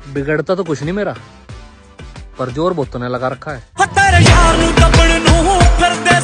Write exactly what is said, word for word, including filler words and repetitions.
बिगड़ता तो कुछ नहीं मेरा, पर जोर बहुत तूने लगा रखा है। तेरे यार नू दबण नू फिरदे